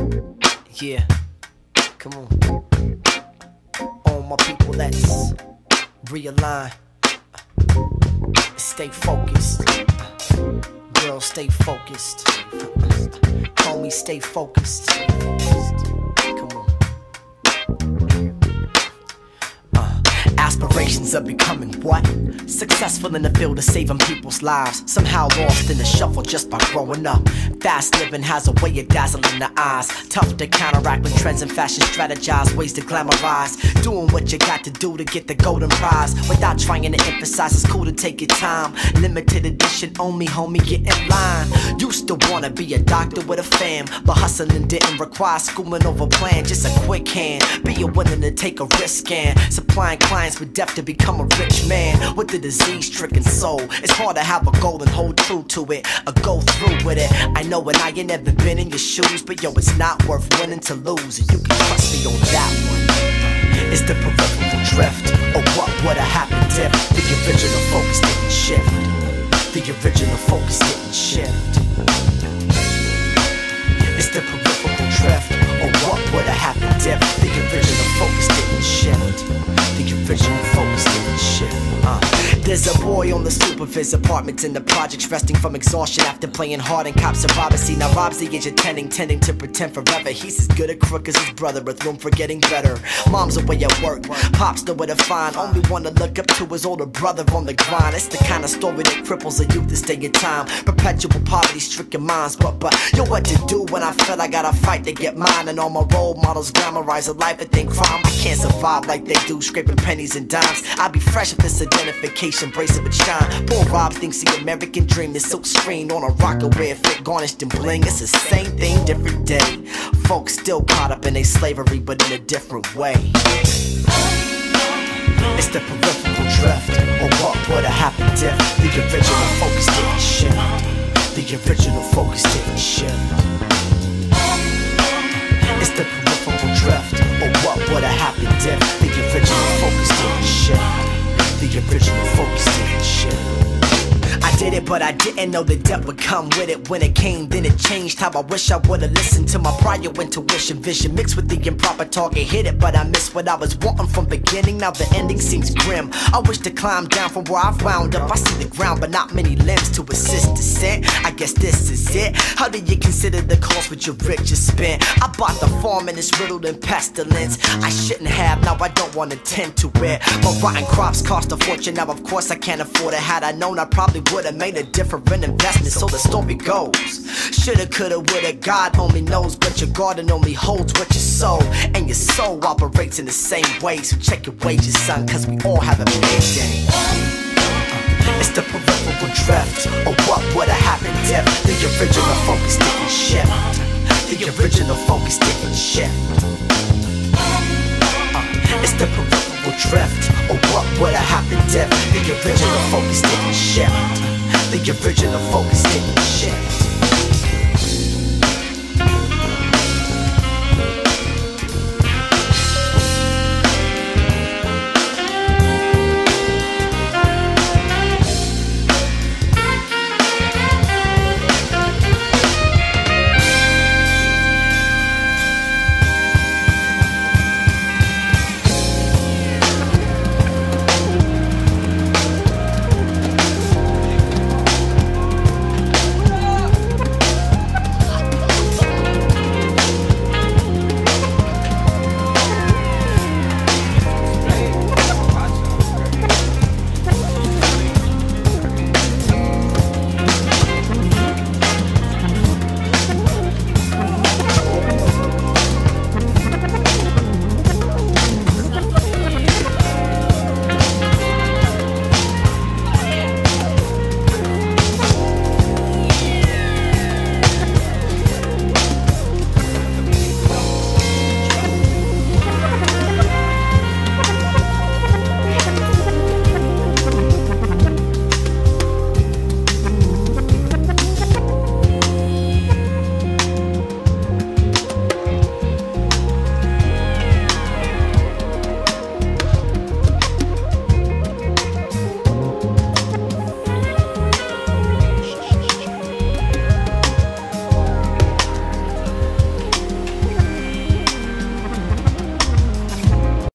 Yeah, come on. All my people, let's realign. Stay focused. Girl, stay focused. Homie, stay focused. Come on. Aspirations of becoming what? Successful in the field of saving people's lives. Somehow lost in the shuffle just by growing up. Fast living has a way of dazzling the eyes. Tough to counteract when trends in fashion strategize. Ways to glamorize. Doing what you got to do to get the golden prize. Without trying to emphasize, it's cool to take your time. Limited edition only, homie, get in line. Used to wanna be a doctor with a fam, but hustling didn't require schooling over plan. Just a quick hand, be willing to take a risk and supplying clients with depth to become a rich man with a disease-stricken soul. It's hard to have a goal and hold true to it, or go through with it. I know, and I ain't never been in your shoes, but yo, it's not worth winning to lose, and you can trust me on that one. It's the peripheral drift, or what would've happened if the original focus didn't shift. The original focus didn't shift. It's the peripheral drift, or what would've happened if the original focus didn't shift. The original focus didn't shift. There's a boy on the stoop of his apartment in the projects, resting from exhaustion after playing hard in cops of Robinson. Now Rob's the age of tending to pretend forever. He's as good a crook as his brother, with room for getting better. Mom's away at work, Pop's nowhere to find. Only one to look up to his older brother on the grind. It's the kind of story that cripples a youth to stay in time. Perpetual poverty-stricken minds, but yo, what to do when I feel I gotta fight to get mine? And all my role models glamorize a life that think crime. I can't survive like they do, scraping pennies and dimes. I'd be fresh if this identification bracelet would shine. Poor Rob thinks the American dream is silk screen on a rocker where fit garnished and bling. It's the same thing, different day. Folks still caught up in their slavery, but in a different way. It's the peripheral drift, or what would've happened if the original focus didn't shift. The original focus didn't shift. It's the peripheral drift, or what would've happened if the original focus didn't shift. The original focus didn't shift. I did it, but I didn't know the depth would come with it. When it came, then it changed how I wish I would've listened to my prior intuition. Vision mixed with the improper target, hit it, but I missed what I was wanting from beginning. Now the ending seems grim. I wish to climb down from where I've wound up. I see the ground, but not many limbs to assist descent. I guess this is it. How do you consider the cost with your riches spent? I bought the farm and it's riddled in pestilence. I shouldn't have, now I don't want to tend to it. My rotten crops cost a fortune, now of course I can't afford it. Had I known, I probably would've made a different investment, so the story goes. Shoulda, coulda, woulda, God only knows, but your garden only holds what you sow, and your soul operates in the same way. So check your wages, son, cause we all have a big day. It's the peripheral drift, or what would've happened if the original focus didn't shift. The original focus didn't shift. It's the peripheral drift, or what would've happened if the original focus didn't shift. The original focus didn't shift.